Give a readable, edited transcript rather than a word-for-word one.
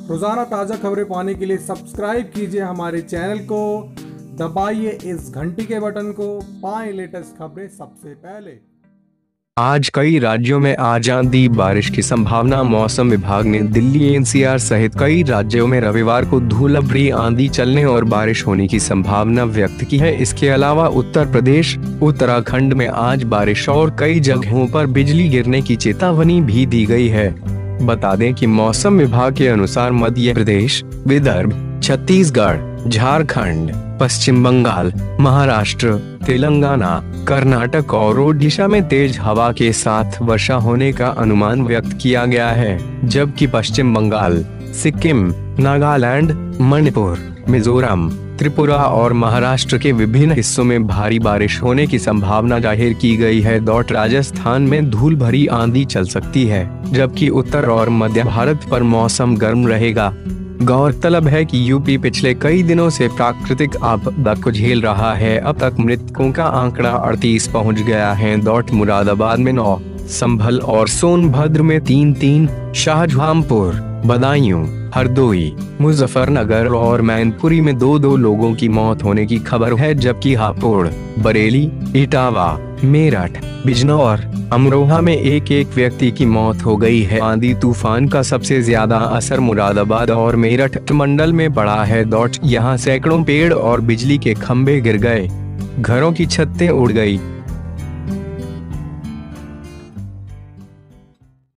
रोजाना ताज़ा खबरें पाने के लिए सब्सक्राइब कीजिए हमारे चैनल को, दबाइए इस घंटी के बटन को, पाएं लेटेस्ट खबरें सबसे पहले। आज कई राज्यों में आज आंधी बारिश की संभावना। मौसम विभाग ने दिल्ली एनसीआर सहित कई राज्यों में रविवार को धूलभरी आंधी चलने और बारिश होने की संभावना व्यक्त की है। इसके अलावा उत्तर प्रदेश, उत्तराखंड में आज बारिश और कई जगहों पर बिजली गिरने की चेतावनी भी दी गई है। बता दें कि मौसम विभाग के अनुसार मध्य प्रदेश, विदर्भ, छत्तीसगढ़, झारखंड, पश्चिम बंगाल, महाराष्ट्र, तेलंगाना, कर्नाटक और ओडिशा में तेज हवा के साथ वर्षा होने का अनुमान व्यक्त किया गया है, जबकि पश्चिम बंगाल, सिक्किम, नागालैंड, मणिपुर, मिजोरम, त्रिपुरा और महाराष्ट्र के विभिन्न हिस्सों में भारी बारिश होने की संभावना जाहिर की गई है। राजस्थान में धूल भरी आंधी चल सकती है, जबकि उत्तर और मध्य भारत पर मौसम गर्म रहेगा। गौरतलब है कि यूपी पिछले कई दिनों से प्राकृतिक आपदा को झेल रहा है। अब तक मृतकों का आंकड़ा 38 पहुंच गया है। मुरादाबाद में 9, संभल और सोनभद्र में 3-3, शाहजहांपुर, बदायूं, हरदोई, मुजफ्फरनगर और मैनपुरी में 2-2 लोगों की मौत होने की खबर है, जबकि हापुड़, बरेली, इटावा, मेरठ, बिजनौर, अमरोहा में एक व्यक्ति की मौत हो गई है। आंधी तूफान का सबसे ज्यादा असर मुरादाबाद और मेरठ मंडल में पड़ा है। यहाँ सैकड़ों पेड़ और बिजली के खंभे गिर गए, घरों की छतें उड़ गई